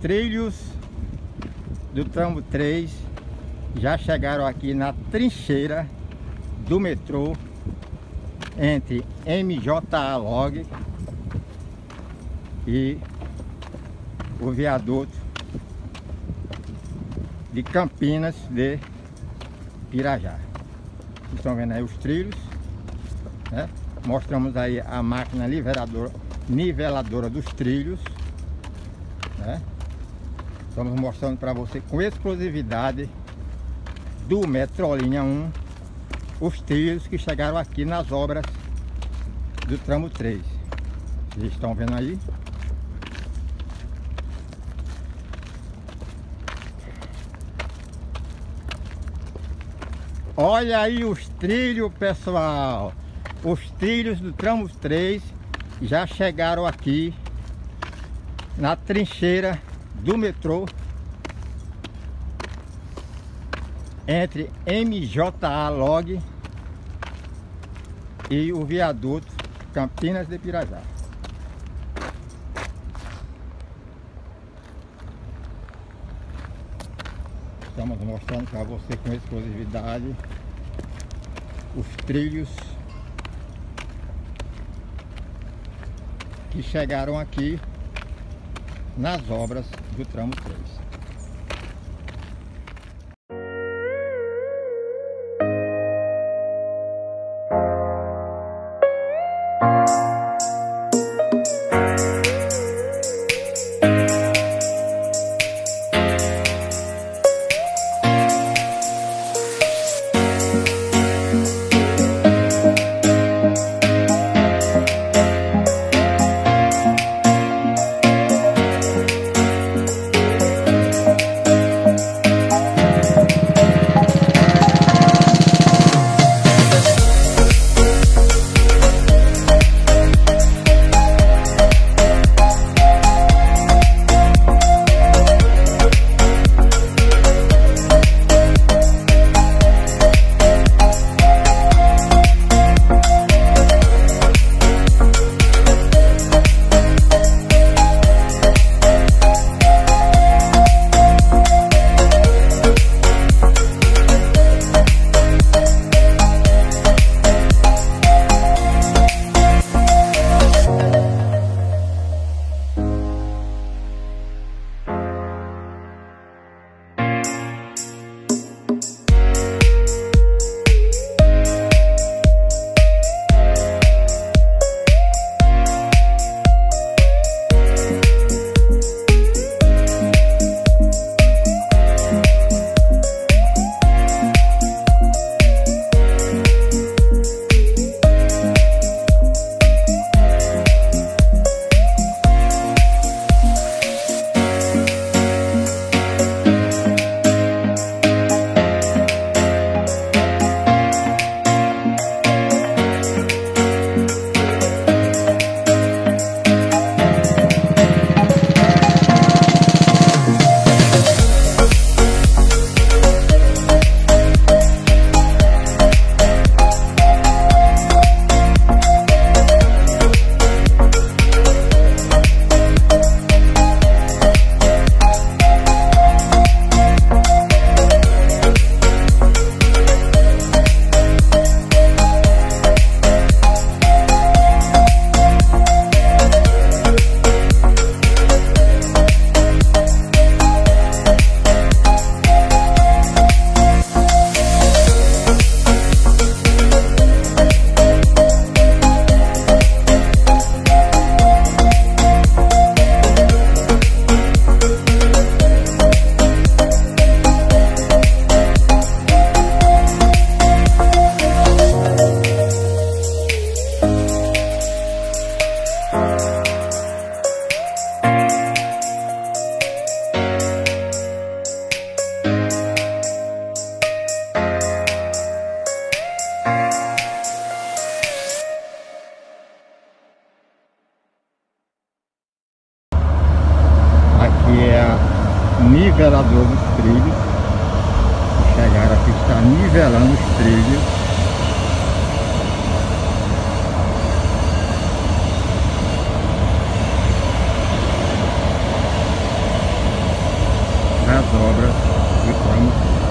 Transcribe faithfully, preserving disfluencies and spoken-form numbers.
trilhos do tramo três já chegaram aqui na trincheira do metrô entre M J A Log e o viaduto de Campinas de Pirajá. Vocês estão vendo aí os trilhos, né? Mostramos aí a máquina niveladora, niveladora dos trilhos, né? Estamos mostrando para você com exclusividade do Metrolinha um os trilhos que chegaram aqui nas obras do tramo três. Vocês estão vendo aí? Olha aí os trilhos, pessoal. Os trilhos do tramo três já chegaram aqui na trincheira do metrô entre M J A Log e o viaduto Campinas de Pirajá. Estamos mostrando para você com exclusividade os trilhos que chegaram aqui nas obras do tramo três. nivelador dos trilhos. Chegaram aqui, está nivelando os trilhos. do trânsito.